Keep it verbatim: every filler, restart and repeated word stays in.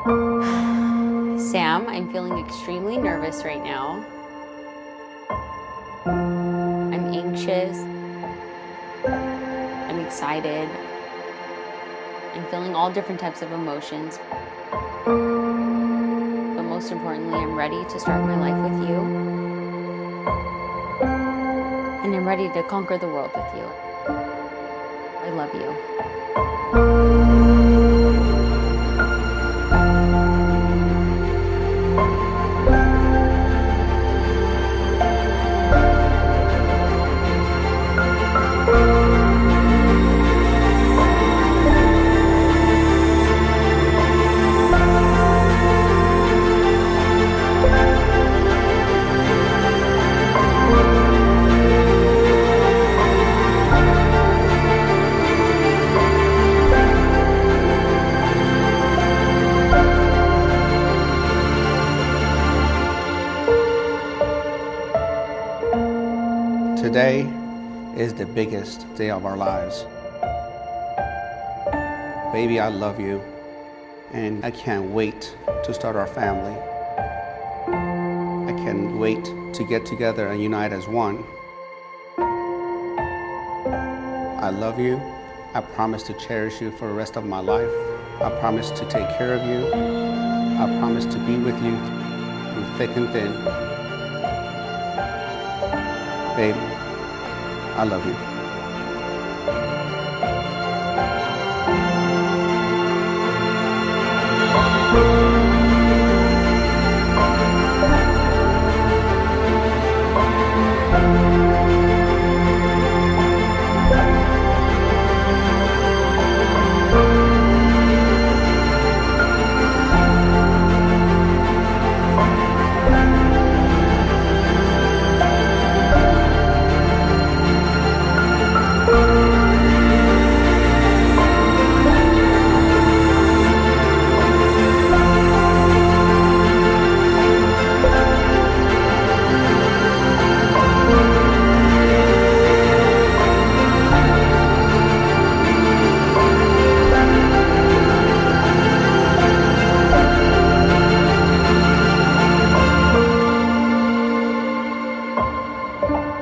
Sam, I'm feeling extremely nervous right now. I'm anxious. I'm excited. I'm feeling all different types of emotions. But most importantly, I'm ready to start my life with you. And I'm ready to conquer the world with you. I love you. Today is the biggest day of our lives. Baby, I love you, and I can't wait to start our family. I can't wait to get together and unite as one. I love you. I promise to cherish you for the rest of my life. I promise to take care of you. I promise to be with you through thick and thin. Babe, I love you. Thank you.